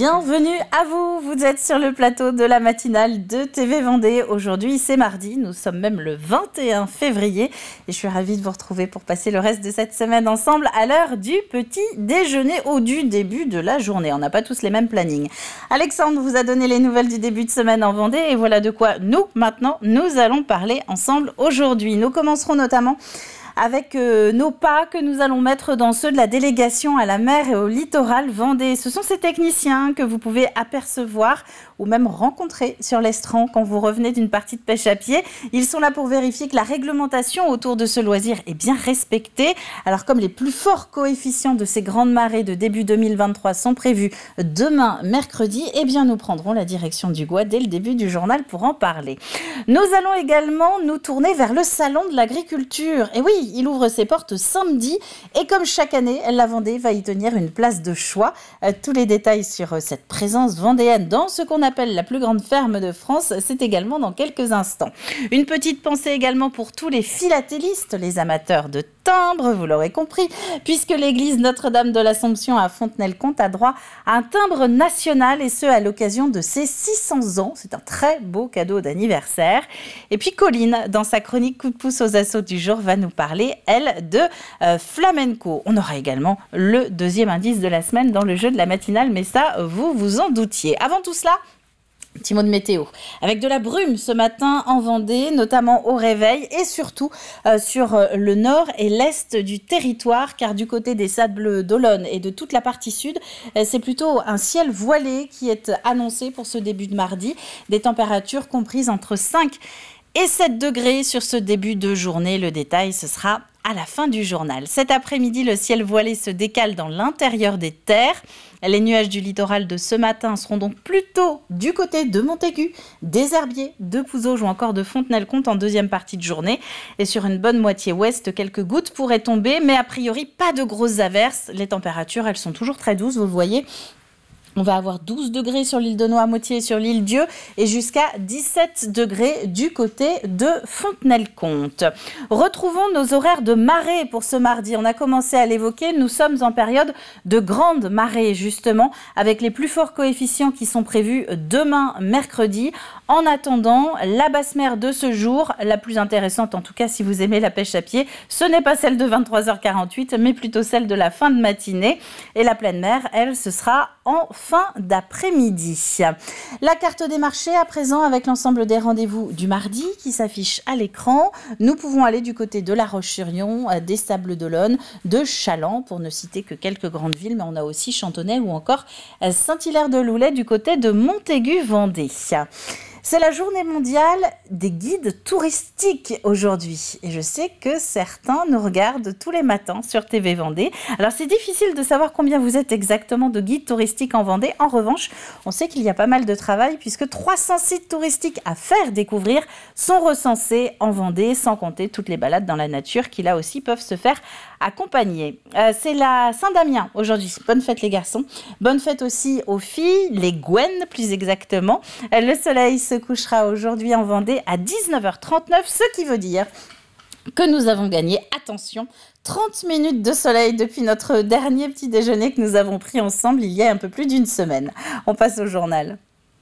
Bienvenue à vous, vous êtes sur le plateau de la matinale de TV Vendée. Aujourd'hui c'est mardi, nous sommes même le 21 février et je suis ravie de vous retrouver pour passer le reste de cette semaine ensemble à l'heure du petit déjeuner ou du début de la journée. On n'a pas tous les mêmes plannings. Alexandre vous a donné les nouvelles du début de semaine en Vendée et voilà de quoi nous allons parler ensemble aujourd'hui. Nous commencerons notamment avec nos pas que nous allons mettre dans ceux de la délégation à la mer et au littoral Vendée. Ce sont ces techniciens que vous pouvez apercevoir ou même rencontrer sur l'estran quand vous revenez d'une partie de pêche à pied. Ils sont là pour vérifier que la réglementation autour de ce loisir est bien respectée. Alors comme les plus forts coefficients de ces grandes marées de début 2023 sont prévus demain mercredi, eh bien nous prendrons la direction du Gois dès le début du journal pour en parler. Nous allons également nous tourner vers le salon de l'agriculture. Et oui, il ouvre ses portes samedi et comme chaque année, la Vendée va y tenir une place de choix. Tous les détails sur cette présence vendéenne dans ce qu'on appelle la plus grande ferme de France, c'est également dans quelques instants. Une petite pensée également pour tous les philatélistes, les amateurs de timbres, vous l'aurez compris, puisque l'église Notre-Dame de l'Assomption à Fontenay-le-Comte a droit à un timbre national et ce à l'occasion de ses 600 ans. C'est un très beau cadeau d'anniversaire. Et puis Colline, dans sa chronique coup de pouce aux assauts du jour, va nous parler, elle, de flamenco. On aura également le deuxième indice de la semaine dans le jeu de la matinale, mais ça, vous vous en doutiez. Avant tout cela, petit mot de météo. Avec de la brume ce matin en Vendée, notamment au réveil et surtout sur le nord et l'est du territoire, car du côté des Sables d'Olonne et de toute la partie sud, c'est plutôt un ciel voilé qui est annoncé pour ce début de mardi. Des températures comprises entre 5 et 7 degrés sur ce début de journée. Le détail, ce sera à la fin du journal. Cet après-midi, le ciel voilé se décale dans l'intérieur des terres. Les nuages du littoral de ce matin seront donc plutôt du côté de Montaigu, des Herbiers, de Pouzauges ou encore de Fontenay-le-Comte en deuxième partie de journée. Et sur une bonne moitié ouest, quelques gouttes pourraient tomber, mais a priori pas de grosses averses. Les températures, elles sont toujours très douces, vous le voyez. On va avoir 12 degrés sur l'île de Noirmoutier et sur l'île Dieu et jusqu'à 17 degrés du côté de Fontenay-le-Comte. Retrouvons nos horaires de marée pour ce mardi. On a commencé à l'évoquer, nous sommes en période de grande marée justement avec les plus forts coefficients qui sont prévus demain mercredi. En attendant, la basse mer de ce jour, la plus intéressante en tout cas si vous aimez la pêche à pied, ce n'est pas celle de 23h48 mais plutôt celle de la fin de matinée. Et la pleine mer, elle, ce sera en fin d'après-midi. La carte des marchés à présent avec l'ensemble des rendez-vous du mardi qui s'affiche à l'écran. Nous pouvons aller du côté de La Roche-sur-Yon, des Sables d'Olonne, de Chaland pour ne citer que quelques grandes villes, mais on a aussi Chantonnay ou encore Saint-Hilaire-de-Loulay du côté de Montaigu-Vendée. C'est la journée mondiale des guides touristiques aujourd'hui. Et je sais que certains nous regardent tous les matins sur TV Vendée. Alors c'est difficile de savoir combien vous êtes exactement de guides touristiques en Vendée. En revanche, on sait qu'il y a pas mal de travail puisque 300 sites touristiques à faire découvrir sont recensés en Vendée, sans compter toutes les balades dans la nature qui là aussi peuvent se faire accompagner. C'est la Saint-Damien aujourd'hui. Bonne fête les garçons. Bonne fête aussi aux filles, les Gwen plus exactement. Le soleil se couchera aujourd'hui en Vendée à 19h39, ce qui veut dire que nous avons gagné, attention, 30 minutes de soleil depuis notre dernier petit déjeuner que nous avons pris ensemble il y a un peu plus d'une semaine. On passe au journal.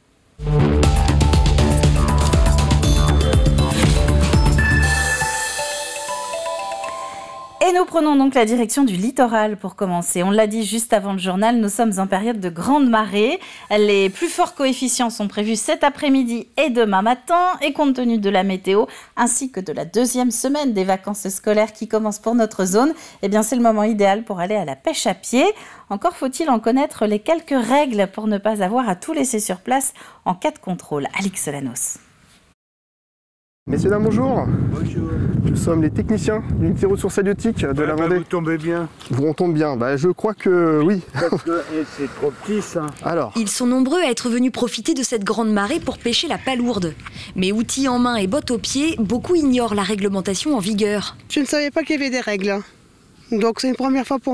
Et nous prenons donc la direction du littoral pour commencer. On l'a dit juste avant le journal, nous sommes en période de grande marée. Les plus forts coefficients sont prévus cet après-midi et demain matin. Et compte tenu de la météo, ainsi que de la deuxième semaine des vacances scolaires qui commencent pour notre zone, eh bien c'est le moment idéal pour aller à la pêche à pied. Encore faut-il en connaître les quelques règles pour ne pas avoir à tout laisser sur place en cas de contrôle. Alix Solanos. Messieurs, dames, bonjour. Bonjour. Nous sommes les techniciens de l'unité ressources halieutiques de la Vendée. Vous tombez bien. On tombe bien, je crois que oui. Parce que c'est trop petit ça. Alors. Ils sont nombreux à être venus profiter de cette grande marée pour pêcher la palourde. Mais outils en main et bottes aux pieds, beaucoup ignorent la réglementation en vigueur. Je ne savais pas qu'il y avait des règles. Donc c'est une première fois pour moi.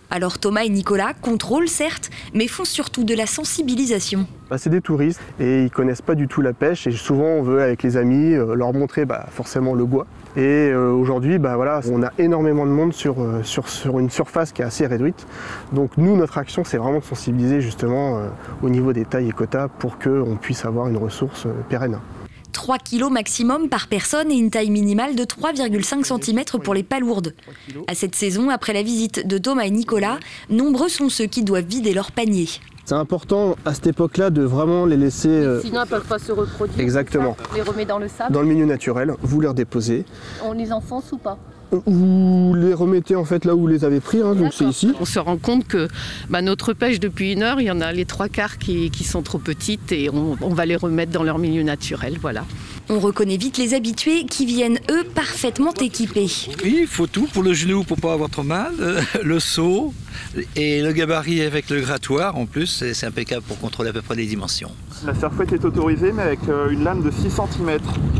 Alors Thomas et Nicolas contrôlent certes, mais font surtout de la sensibilisation. C'est des touristes et ils connaissent pas du tout la pêche et souvent on veut avec les amis leur montrer forcément le goût. Et aujourd'hui on a énormément de monde sur une surface qui est assez réduite. Donc nous notre action c'est vraiment de sensibiliser justement au niveau des tailles et quotas pour qu'on puisse avoir une ressource pérenne. 3 kg maximum par personne et une taille minimale de 3,5 cm pour les palourdes. À cette saison, après la visite de Thomas et Nicolas, nombreux sont ceux qui doivent vider leur panier. C'est important à cette époque-là de vraiment les laisser... Sinon, elles ne peuvent pas se reproduire. Exactement. On les remet dans le sable. Dans le milieu naturel, vous les redéposez. On les enfonce ou pas? Vous les remettez en fait là où vous les avez pris, donc c'est ici. On se rend compte que notre pêche depuis 1 heure, il y en a les 3/4 qui sont trop petites et on va les remettre dans leur milieu naturel, voilà. On reconnaît vite les habitués qui viennent, eux, parfaitement équipés. Oui, il faut tout pour le genou pour pas avoir trop mal, le seau et le gabarit avec le grattoir en plus, c'est impeccable pour contrôler à peu près les dimensions. La serfouette est autorisée mais avec une lame de 6 cm.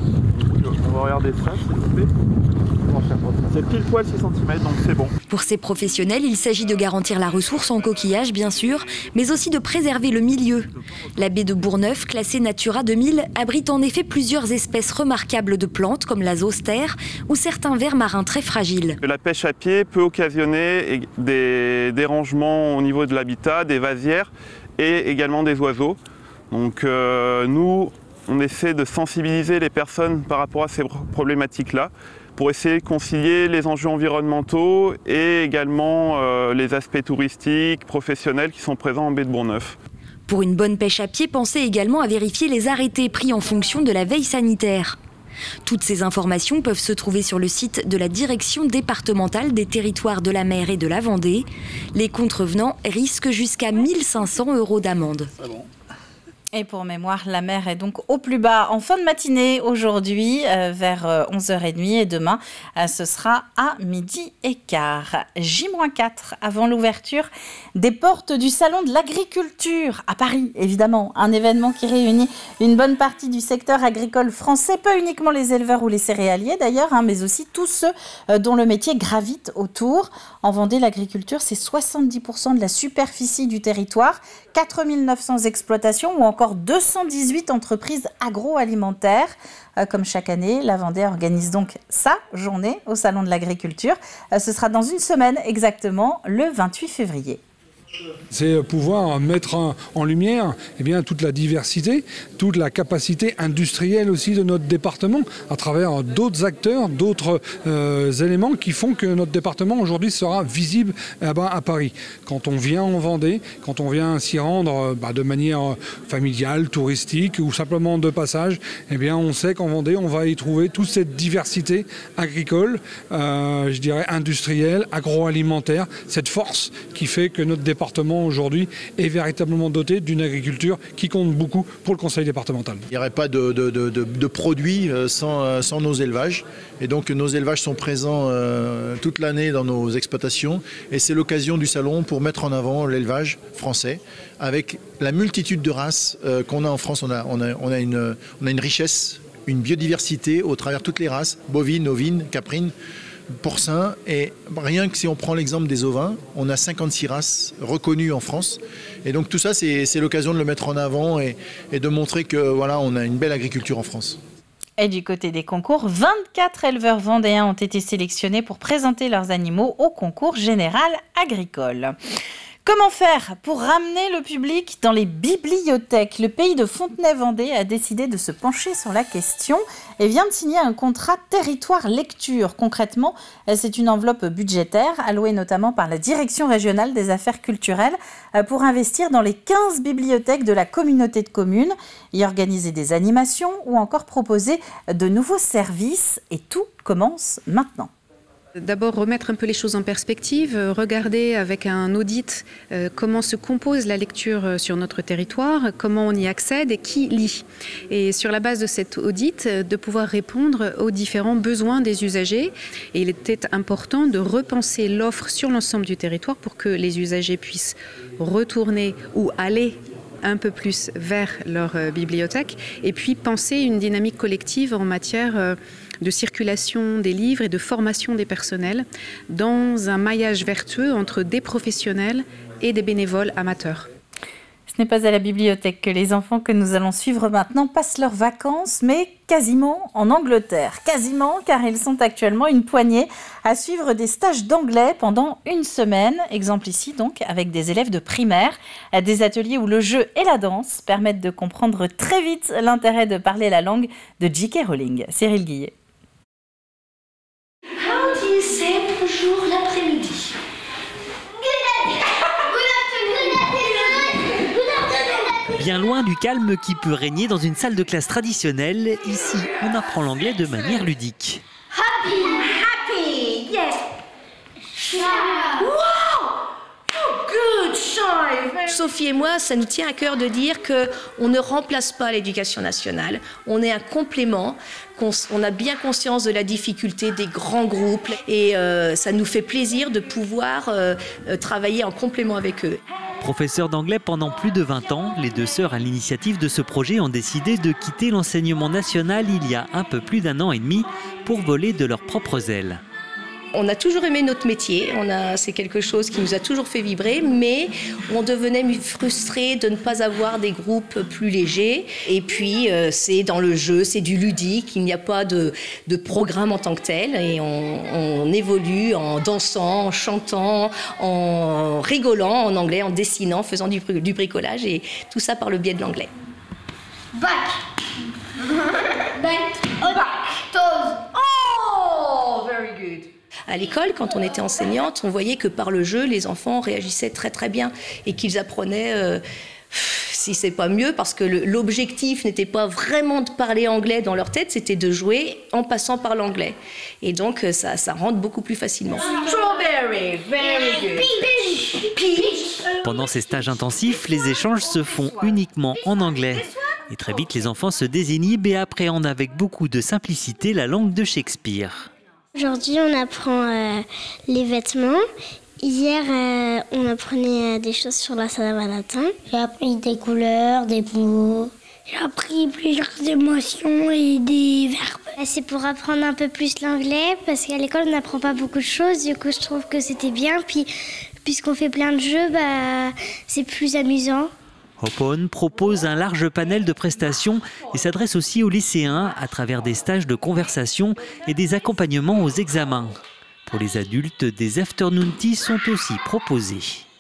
On va regarder ça, s'il vous plaît. C'est pile poil 6 cm, donc c'est bon. Pour ces professionnels, il s'agit de garantir la ressource en coquillage, bien sûr, mais aussi de préserver le milieu. La baie de Bourgneuf, classée Natura 2000, abrite en effet plusieurs espèces remarquables de plantes, comme la zoster ou certains vers marins très fragiles. La pêche à pied peut occasionner des dérangements au niveau de l'habitat, des vasières et également des oiseaux. Donc nous, on essaie de sensibiliser les personnes par rapport à ces problématiques-là, pour essayer de concilier les enjeux environnementaux et également les aspects touristiques, professionnels qui sont présents en baie de Bourgneuf. Pour une bonne pêche à pied, pensez également à vérifier les arrêtés pris en fonction de la veille sanitaire. Toutes ces informations peuvent se trouver sur le site de la Direction départementale des territoires de la mer et de la Vendée. Les contrevenants risquent jusqu'à 1 500 € d'amende. Et pour mémoire, la mer est donc au plus bas en fin de matinée aujourd'hui vers 11h30 et demain ce sera à 12h15. J-4 avant l'ouverture des portes du Salon de l'Agriculture à Paris, évidemment. Un événement qui réunit une bonne partie du secteur agricole français, pas uniquement les éleveurs ou les céréaliers d'ailleurs, mais aussi tous ceux dont le métier gravite autour. En Vendée, l'agriculture, c'est 70% de la superficie du territoire, 4 900 exploitations ou encore 218 entreprises agroalimentaires. Comme chaque année, la Vendée organise donc sa journée au Salon de l'Agriculture. Ce sera dans une semaine exactement, le 28 février. C'est pouvoir mettre en lumière toute la diversité, toute la capacité industrielle aussi de notre département à travers d'autres acteurs, d'autres éléments qui font que notre département aujourd'hui sera visible à Paris. Quand on vient en Vendée, quand on vient s'y rendre de manière familiale, touristique ou simplement de passage, on sait qu'en Vendée on va y trouver toute cette diversité agricole, industrielle, agroalimentaire, cette force qui fait que notre département aujourd'hui est véritablement doté d'une agriculture qui compte beaucoup pour le conseil départemental. Il n'y aurait pas de produits sans nos élevages. Et donc nos élevages sont présents toute l'année dans nos exploitations. Et c'est l'occasion du salon pour mettre en avant l'élevage français avec la multitude de races qu'on a en France. On a une richesse, une biodiversité au travers de toutes les races, bovines, ovines, caprines, porcins, et rien que si on prend l'exemple des ovins, on a 56 races reconnues en France. Et donc tout ça, c'est l'occasion de le mettre en avant et de montrer que voilà, on a une belle agriculture en France. Et du côté des concours, 24 éleveurs vendéens ont été sélectionnés pour présenter leurs animaux au concours général agricole. Comment faire pour ramener le public dans les bibliothèques? Le pays de Fontenay-Vendée a décidé de se pencher sur la question et vient de signer un contrat territoire lecture. Concrètement, c'est une enveloppe budgétaire allouée notamment par la Direction régionale des affaires culturelles pour investir dans les 15 bibliothèques de la communauté de communes, y organiser des animations ou encore proposer de nouveaux services. Et tout commence maintenant. D'abord, remettre un peu les choses en perspective, regarder avec un audit comment se compose la lecture sur notre territoire, comment on y accède et qui lit. Et sur la base de cet audit, de pouvoir répondre aux différents besoins des usagers. Et il était important de repenser l'offre sur l'ensemble du territoire pour que les usagers puissent retourner ou aller un peu plus vers leur bibliothèque et puis penser une dynamique collective en matière de circulation des livres et de formation des personnels dans un maillage vertueux entre des professionnels et des bénévoles amateurs. Ce n'est pas à la bibliothèque que les enfants que nous allons suivre maintenant passent leurs vacances, mais quasiment en Angleterre. Quasiment, car ils sont actuellement une poignée à suivre des stages d'anglais pendant une semaine. Exemple ici donc avec des élèves de primaire, à des ateliers où le jeu et la danse permettent de comprendre très vite l'intérêt de parler la langue de J.K. Rowling. Cyril Guillet. How do you say bonjour l'après-midi? Bien loin du calme qui peut régner dans une salle de classe traditionnelle, ici on apprend l'anglais de manière ludique. Happy, happy, yes. Wow! Oh, good, shy. Sophie et moi, ça nous tient à cœur de dire qu'on ne remplace pas l'éducation nationale. On est un complément. On a bien conscience de la difficulté des grands groupes et ça nous fait plaisir de pouvoir travailler en complément avec eux. Professeurs d'anglais pendant plus de 20 ans, les deux sœurs à l'initiative de ce projet ont décidé de quitter l'enseignement national il y a un peu plus d'1 an et demi pour voler de leurs propres ailes. On a toujours aimé notre métier, c'est quelque chose qui nous a toujours fait vibrer, mais on devenait frustré de ne pas avoir des groupes plus légers. Et puis, c'est dans le jeu, c'est du ludique, il n'y a pas de programme en tant que tel. Et on évolue en dansant, en chantant, en rigolant en anglais, en dessinant, faisant du bricolage, et tout ça par le biais de l'anglais. Back. Back. Back. Toes. Oh, very good. À l'école, quand on était enseignante, on voyait que par le jeu, les enfants réagissaient très très bien et qu'ils apprenaient, si c'est pas mieux, parce que l'objectif n'était pas vraiment de parler anglais dans leur tête, c'était de jouer en passant par l'anglais. Et donc ça rentre beaucoup plus facilement. Strawberry, very good. Peach. Pendant ces stages intensifs, les échanges se font uniquement en anglais. Et très vite, les enfants se désinhibent et appréhendent avec beaucoup de simplicité la langue de Shakespeare. Aujourd'hui, on apprend les vêtements. Hier, on apprenait des choses sur la Saint-Valentin. J'ai appris des couleurs, des mots. J'ai appris plusieurs émotions et des verbes. C'est pour apprendre un peu plus l'anglais, parce qu'à l'école, on n'apprend pas beaucoup de choses. Du coup, je trouve que c'était bien. Puis, puisqu'on fait plein de jeux, c'est plus amusant. Hop On propose un large panel de prestations et s'adresse aussi aux lycéens à travers des stages de conversation et des accompagnements aux examens. Pour les adultes, des afternoon tea sont aussi proposés.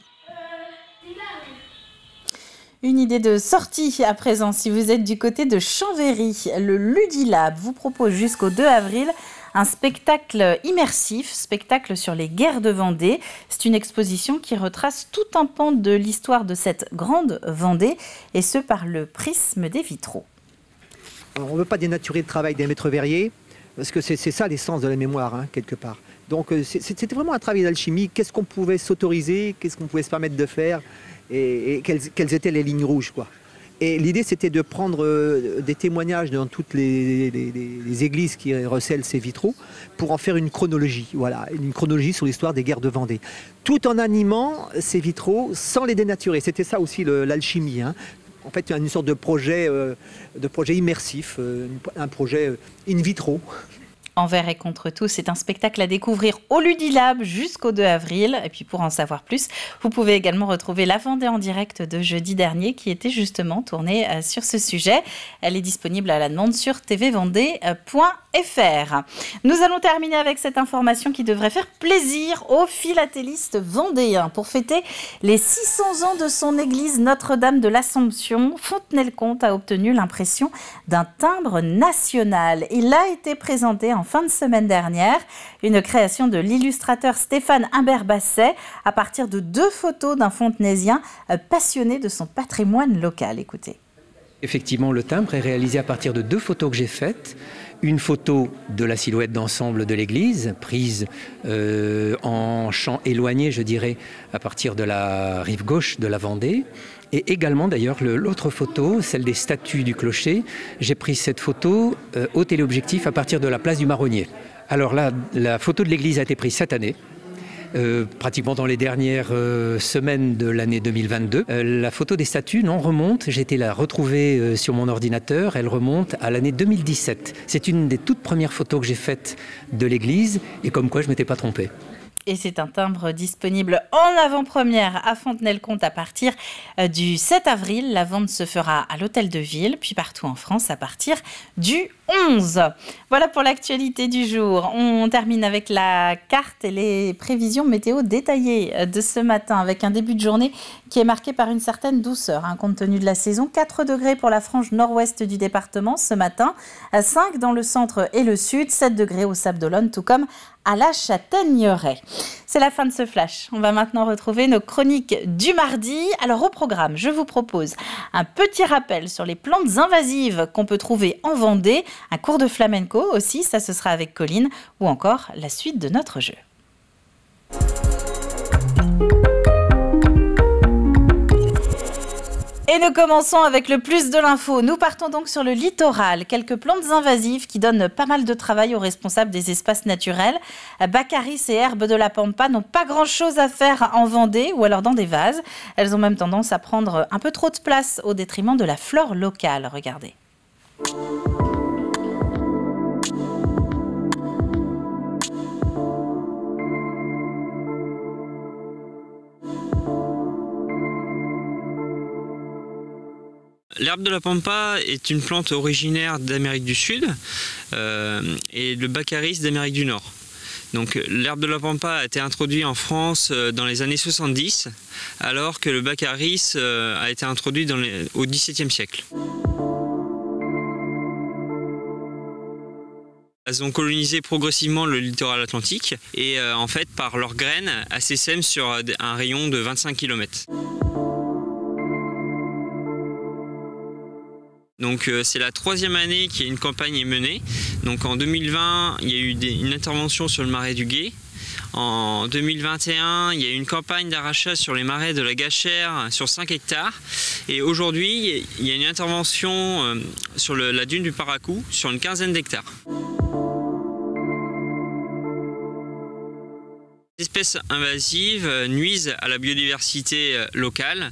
Une idée de sortie à présent si vous êtes du côté de Chambéry. Le Ludilab vous propose jusqu'au 2 avril un spectacle immersif, spectacle sur les guerres de Vendée. C'est une exposition qui retrace tout un pan de l'histoire de cette grande Vendée, et ce par le prisme des vitraux. Alors, on ne veut pas dénaturer le travail des maîtres verriers, parce que c'est ça l'essence de la mémoire, quelque part. Donc c'était vraiment un travail d'alchimie. Qu'est-ce qu'on pouvait s'autoriser, qu'est-ce qu'on pouvait se permettre de faire, et quelles étaient les lignes rouges, quoi. Et l'idée, c'était de prendre des témoignages dans toutes les églises qui recèlent ces vitraux pour en faire une chronologie, voilà, une chronologie sur l'histoire des guerres de Vendée, tout en animant ces vitraux sans les dénaturer. C'était ça aussi l'alchimie. En fait, une sorte de projet immersif, un projet in vitro. Envers et contre tous, c'est un spectacle à découvrir au Ludilab jusqu'au 2 avril. Et puis pour en savoir plus, vous pouvez également retrouver la Vendée en direct de jeudi dernier qui était justement tournée sur ce sujet. Elle est disponible à la demande sur tvvendée.fr. Nous allons terminer avec cette information qui devrait faire plaisir aux philatélistes vendéens. Pour fêter les 600 ans de son église Notre-Dame de l'Assomption, Fontenay-le-Comte a obtenu l'impression d'un timbre national. Il a été présenté en fin de semaine dernière, une création de l'illustrateur Stéphane Imbert-Basset à partir de 2 photos d'un fontenaisien passionné de son patrimoine local. Écoutez. Effectivement, le timbre est réalisé à partir de 2 photos que j'ai faites. Une photo de la silhouette d'ensemble de l'église, prise en champ éloigné, je dirais, à partir de la rive gauche de la Vendée. Et également, d'ailleurs, l'autre photo, celle des statues du clocher, j'ai pris cette photo au téléobjectif à partir de la place du Marronnier. Alors là, la photo de l'église a été prise cette année. pratiquement dans les dernières semaines de l'année 2022. La photo des statues, non, remonte. J'ai été la retrouver sur mon ordinateur. Elle remonte à l'année 2017. C'est une des toutes premières photos que j'ai faites de l'église et comme quoi je ne m'étais pas trompé. Et c'est un timbre disponible en avant-première à Fontenay-le-Comte à partir du 7 avril. La vente se fera à l'Hôtel de Ville, puis partout en France à partir du 11. Voilà pour l'actualité du jour. On termine avec la carte et les prévisions météo détaillées de ce matin avec un début de journée qui est marqué par une certaine douceur, compte tenu de la saison. 4 degrés pour la frange nord-ouest du département ce matin, 5 dans le centre et le sud, 7 degrés au Sable d'Olonne, tout comme à la Châtaigneraie. C'est la fin de ce flash. On va maintenant retrouver nos chroniques du mardi. Alors au programme, je vous propose un petit rappel sur les plantes invasives qu'on peut trouver en Vendée, un cours de flamenco aussi, ça ce sera avec Colline, ou encore la suite de notre jeu. Et nous commençons avec le plus de l'info. Nous partons donc sur le littoral. Quelques plantes invasives qui donnent pas mal de travail aux responsables des espaces naturels. Baccharis et herbes de la pampa n'ont pas grand-chose à faire en Vendée ou alors dans des vases. Elles ont même tendance à prendre un peu trop de place au détriment de la flore locale. Regardez. L'herbe de la pampa est une plante originaire d'Amérique du Sud et le baccharis d'Amérique du Nord. Donc l'herbe de la pampa a été introduit en France dans les années 70, alors que le baccharis a été introduit au XVIIe siècle. Elles ont colonisé progressivement le littoral atlantique et en fait par leurs graines, elles s'essaiment sur un rayon de 25 km. Donc c'est la 3e année qu'il y a une campagne est menée. Donc en 2020, il y a eu une intervention sur le marais du Gué. En 2021, il y a eu une campagne d'arrachage sur les marais de la Gachère sur 5 hectares. Et aujourd'hui, il y a une intervention sur la dune du Paracou sur une quinzaine d'hectares. Les espèces invasives nuisent à la biodiversité locale,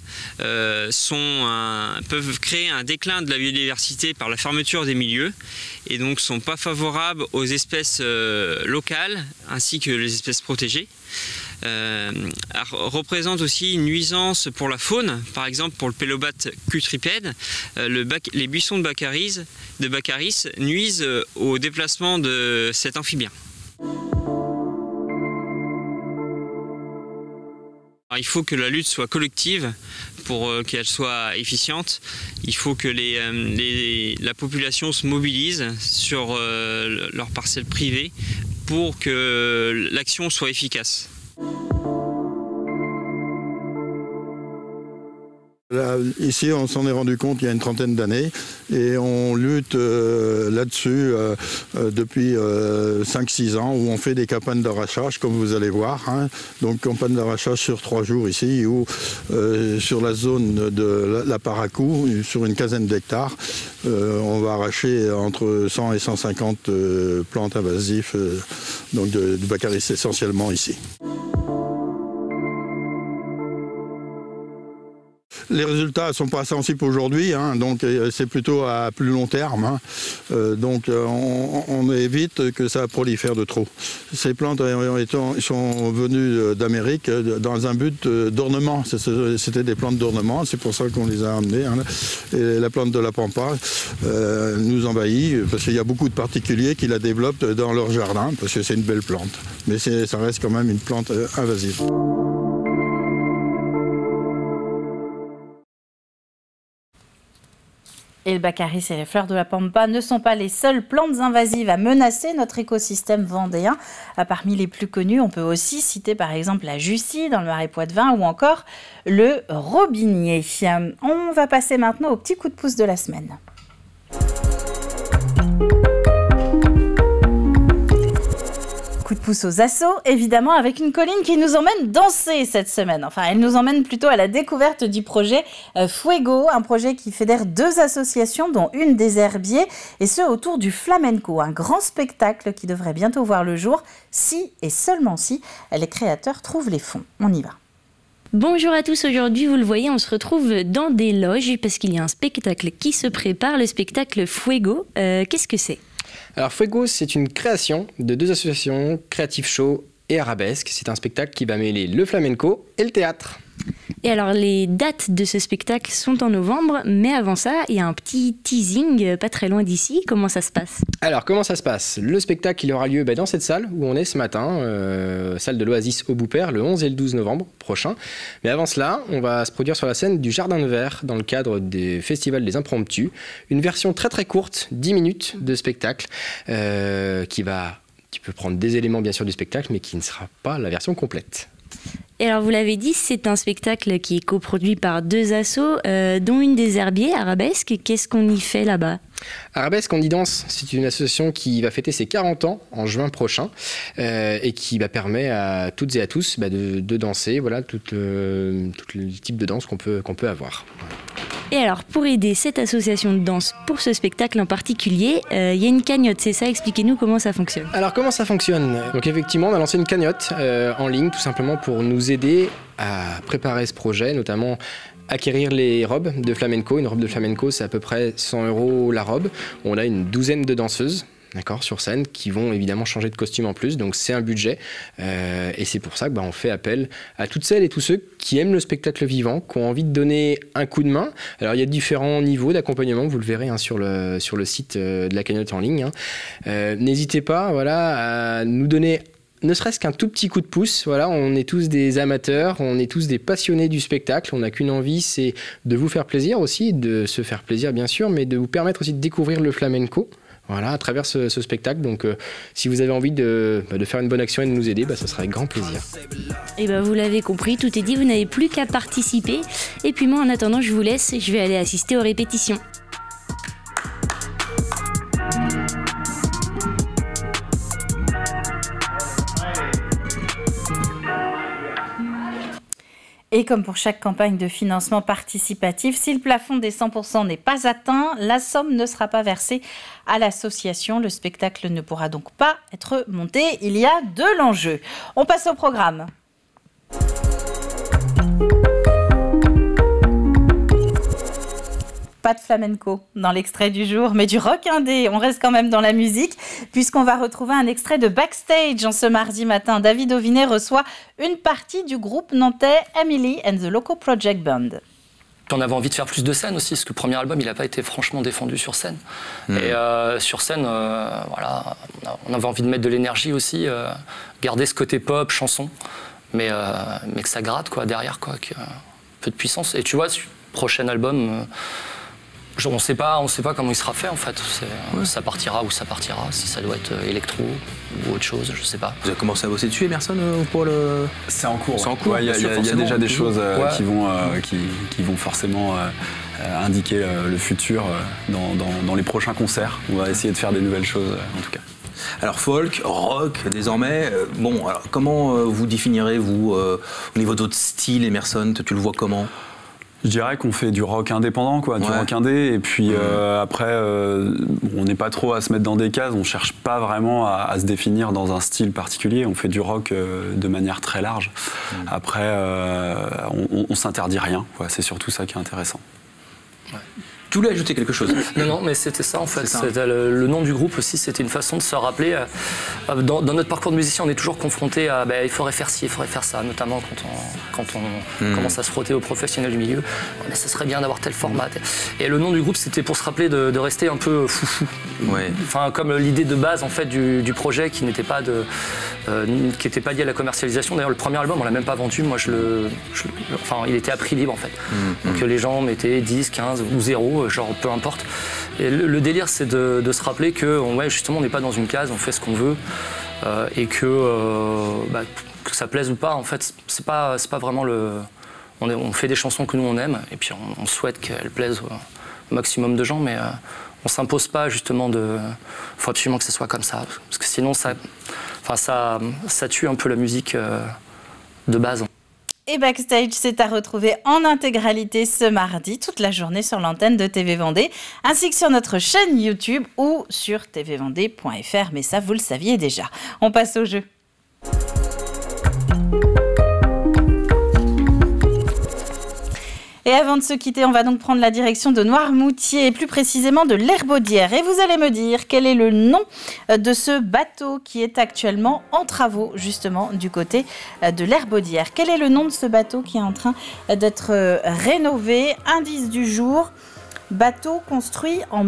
peuvent créer un déclin de la biodiversité par la fermeture des milieux et donc sont pas favorables aux espèces locales ainsi que les espèces protégées. Représente aussi une nuisance pour la faune, par exemple pour le pélobate cutripède, les buissons de Baccharis nuisent au déplacement de cet amphibien. Il faut que la lutte soit collective pour qu'elle soit efficiente. Il faut que la population se mobilise sur leurs parcelles privées pour que l'action soit efficace. Là, ici, on s'en est rendu compte il y a une trentaine d'années et on lutte là-dessus depuis 5-6 ans où on fait des campagnes d'arrachage, comme vous allez voir. Donc, campagne d'arrachage sur 3 jours ici, où sur la zone de la Paracou, sur une quinzaine d'hectares, on va arracher entre 100 et 150 plantes invasives, donc du baccharis essentiellement ici. Les résultats ne sont pas sensibles aujourd'hui, donc c'est plutôt à plus long terme. Donc on évite que ça prolifère de trop. Ces plantes sont venues d'Amérique dans un but d'ornement. C'était des plantes d'ornement, c'est pour ça qu'on les a amenées. Et la plante de la pampa nous envahit parce qu'il y a beaucoup de particuliers qui la développent dans leur jardin parce que c'est une belle plante. Mais ça reste quand même une plante invasive. Et le baccharis et les fleurs de la pampa ne sont pas les seules plantes invasives à menacer notre écosystème vendéen. Parmi les plus connues, on peut aussi citer par exemple la jussie dans le Marais Poitevin ou encore le robinier. On va passer maintenant au petit coup de pouce de la semaine. Coup de pouce aux assos, évidemment, avec une Colline qui nous emmène danser cette semaine. Enfin, elle nous emmène plutôt à la découverte du projet Fuego, un projet qui fédère 2 associations, dont une des herbiers, et ce autour du flamenco, un grand spectacle qui devrait bientôt voir le jour, si et seulement si les créateurs trouvent les fonds. On y va. Bonjour à tous, aujourd'hui vous le voyez on se retrouve dans des loges parce qu'il y a un spectacle qui se prépare, le spectacle Fuego. Qu'est-ce que c'est ? Alors Fuego, c'est une création de 2 associations, Creative Show et Arabesque. C'est un spectacle qui va mêler le flamenco et le théâtre. Et alors les dates de ce spectacle sont en novembre, mais avant ça, il y a un petit teasing pas très loin d'ici. Comment ça se passe ? Alors comment ça se passe ? Le spectacle il aura lieu dans cette salle où on est ce matin, salle de l'Oasis au Boupère, le 11 et le 12 novembre prochain. Mais avant cela, on va se produire sur la scène du Jardin de Verre dans le cadre des festivals des Impromptus. Une version très très courte, 10 minutes de spectacle qui peut prendre des éléments bien sûr du spectacle, mais qui ne sera pas la version complète. Et alors vous l'avez dit, c'est un spectacle qui est coproduit par 2 assos, dont une des herbiers, Arabesque. Qu'est-ce qu'on y fait là-bas ? Arabesque On y danse, c'est une association qui va fêter ses 40 ans en juin prochain et qui permet à toutes et à tous de danser, voilà, tout le type de danse qu'on peut avoir. Et alors, pour aider cette association de danse pour ce spectacle en particulier, il y a une cagnotte, c'est ça ? Expliquez-nous comment ça fonctionne. Alors, comment ça fonctionne ? Donc effectivement, on a lancé une cagnotte en ligne, tout simplement pour nous aider à préparer ce projet, notamment acquérir les robes de flamenco. Une robe de flamenco, c'est à peu près 100 € la robe. On a une douzaine de danseuses. D'accord, sur scène, qui vont évidemment changer de costume en plus, donc c'est un budget, et c'est pour ça que on fait appel à toutes celles et tous ceux qui aiment le spectacle vivant, qui ont envie de donner un coup de main. Alors il y a différents niveaux d'accompagnement, vous le verrez sur le site de la cagnotte en ligne. N'hésitez pas, à nous donner ne serait-ce qu'un tout petit coup de pouce. Voilà, on est tous des amateurs, on est tous des passionnés du spectacle. On n'a qu'une envie, c'est de vous faire plaisir aussi, de se faire plaisir bien sûr, mais de vous permettre aussi de découvrir le flamenco. Voilà, à travers ce spectacle. Donc, si vous avez envie de faire une bonne action et de nous aider, ça sera avec grand plaisir. Et vous l'avez compris, tout est dit, vous n'avez plus qu'à participer. Et puis moi, en attendant, je vous laisse, je vais aller assister aux répétitions. Et comme pour chaque campagne de financement participatif, si le plafond des 100% n'est pas atteint, la somme ne sera pas versée à l'association. Le spectacle ne pourra donc pas être monté. Il y a de l'enjeu. On passe au programme. Pas de flamenco dans l'extrait du jour, mais du rock indé. On reste quand même dans la musique, puisqu'on va retrouver un extrait de Backstage en ce mardi matin. David Auvinet reçoit une partie du groupe nantais Emily and the Loco Project Band. On avait envie de faire plus de scènes aussi, parce que le premier album, il n'a pas été franchement défendu sur scène. Et sur scène, on avait envie de mettre de l'énergie aussi, garder ce côté pop, chanson, mais que ça gratte derrière, un peu de puissance. Et tu vois, prochain album... on sait pas comment il sera fait en fait. Ça partira où ça partira, si ça doit être électro ou autre chose, je sais pas. Vous avez commencé à bosser dessus, Emerson, pour le... C'est en cours. C'est en cours. Il y a déjà des choses qui vont forcément indiquer le futur dans les prochains concerts. On va essayer de faire des nouvelles choses en tout cas. Alors folk, rock, désormais. Alors comment vous définirez, vous, au niveau d'autres styles, Emerson, tu le vois comment ? Je dirais qu'on fait du rock indépendant, du rock indé, et puis après, on n'est pas trop à se mettre dans des cases, on cherche pas vraiment à se définir dans un style particulier, on fait du rock de manière très large. Après, on s'interdit rien, c'est surtout ça qui est intéressant. Ouais. Tu voulais ajouter quelque chose ? Non, mais c'était ça en fait. Le nom du groupe aussi, c'était une façon de se rappeler. Dans notre parcours de musicien, on est toujours confronté à il faudrait faire ci, il faudrait faire ça, notamment quand on commence à se frotter aux professionnels du milieu. Mais ça serait bien d'avoir tel format. Et le nom du groupe, c'était pour se rappeler de rester un peu foufou. Ouais. Enfin, comme l'idée de base en fait du projet qui n'était pas lié à la commercialisation. D'ailleurs, le premier album, on l'a même pas vendu. Moi, il était à prix libre en fait. Donc les gens mettaient 10, 15 ou 0. Genre peu importe. Et le délire, c'est de se rappeler que justement on n'est pas dans une case, on fait ce qu'on veut et que ça plaise ou pas, en fait, c'est pas vraiment on fait des chansons que nous on aime et puis on souhaite qu'elles plaisent au maximum de gens, mais on s'impose pas justement faut absolument que ce soit comme ça, parce que sinon ça enfin, ça tue un peu la musique de base. Et Backstage, c'est à retrouver en intégralité ce mardi, toute la journée sur l'antenne de TV Vendée, ainsi que sur notre chaîne YouTube ou sur tvvendée.fr. Mais ça, vous le saviez déjà. On passe au jeu. Et avant de se quitter, on va donc prendre la direction de Noirmoutier, et plus précisément de l'Herbaudière. Et vous allez me dire quel est le nom de ce bateau qui est actuellement en travaux, justement, du côté de l'Herbaudière. Quel est le nom de ce bateau qui est en train d'être rénové? Indice du jour, bateau construit en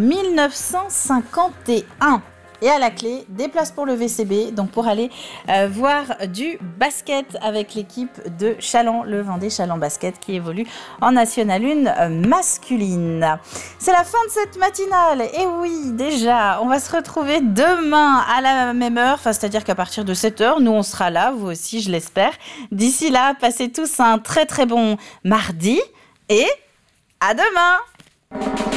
1951. Et à la clé, des places pour le VCB, donc pour aller voir du basket avec l'équipe de Chaland, le Vendée Chaland Basket qui évolue en National 1 masculine. C'est la fin de cette matinale. Et oui, déjà, on va se retrouver demain à la même heure, c'est-à-dire qu'à partir de 7h, nous on sera là, vous aussi je l'espère. D'ici là, passez tous un très très bon mardi et à demain.